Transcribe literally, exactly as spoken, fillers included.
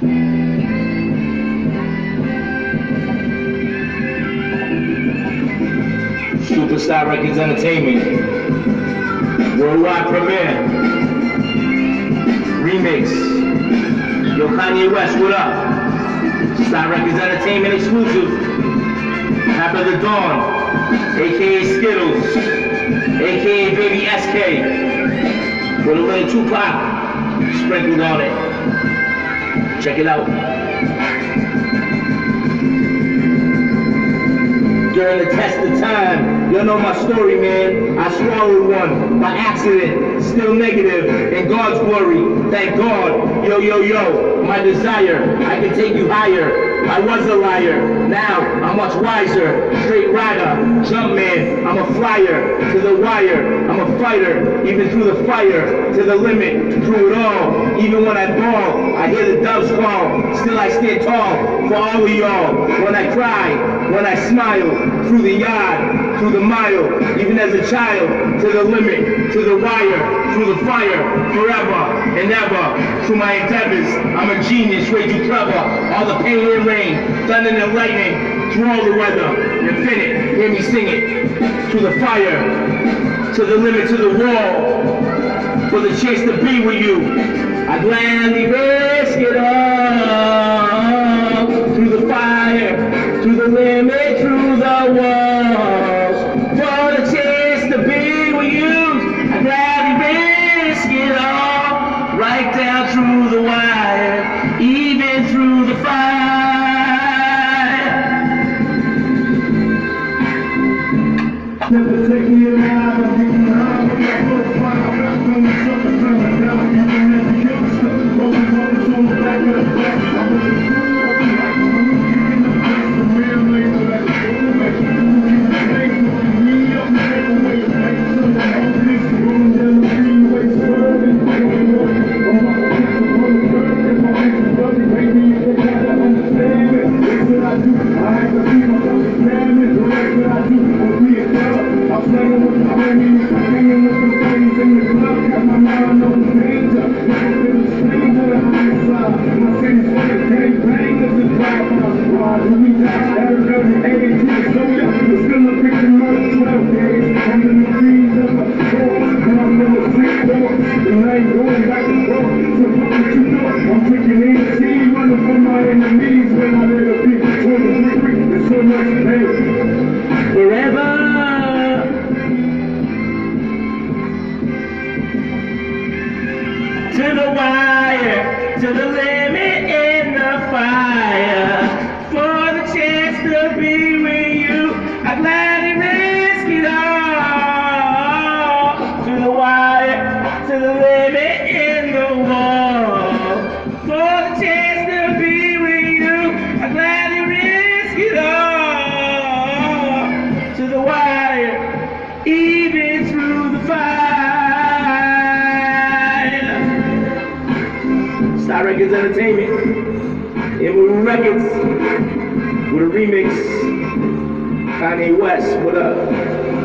Superstar Records Entertainment, worldwide premiere, remix. Yo, Kanye West, what up? Star Records Entertainment exclusive. Half of the Dawn, aka Skittles, aka Baby S K, with a little Tupac sprinkled on it. Check it out. During the test of time, you know my story, man. I swallowed one by accident, still negative, in God's glory. Thank God, yo, yo, yo, my desire, I can take you higher. I was a liar, now I'm much wiser. Straight rider, jump man, I'm a flyer. To the wire, I'm a fighter. Even through the fire, to the limit, through it all. Even when I bawl, I hear the doves call. Still I stand tall for all of y'all. When I cry, when I smile, through the yard, through the mile, even as a child, to the limit, to the wire, through the fire, forever and ever. Through my endeavors, I'm a genius, way too clever. All the pain and rain, thunder and lightning, through all the weather, infinite, hear me sing it. Through the fire, to the limit, to the wall, for the chance to be with you. I gladly risk it all. Through the fire, through the limit, through the walls, for the chance to be with you. I gladly risk it all, right down through the wire, even through the fire. Never take me alive, I'm getting high, I'm not gonna fight, I'm not gonna suffer, I'm not down, you can never get stuck, always always on the back of the back, I'm with the crew, I'll be like, I'm in the place, the real nigga, like, oh, like, you can take me up, take away, like, so the whole piece, room down the freeway, swerving, I'm on the piece, I'm on the curb, and my face is buzzing, make me, they gotta understand it, that's what I do, I have to see myself examine, the rest that I do, will be a thug. I'm playing with the homies, I'm hanging with the buddies in the club, got my mind on the danger. I've been a stranger to the outside. My city's full of gang bang, this is drive-by squad. We die every every eighty years, so yeah, we're still a big murder twelve days. I'm in the trees of the floor, and I'm in the street door, and I ain't going back and forth. So what you know, I'm taking in the scene, running from my enemies when I let a beat. twenty-three, there's so much pain. Forever. To the wire, to the limit in the fire, for the chance to be with you, I gladly risk it all. To the wire, to the limit in the wall, for the chance to be with you, I gladly risk it all. To the wire, even through the fire. Star Records Entertainment, Emerald Records, with a remix. Kanye West, what up?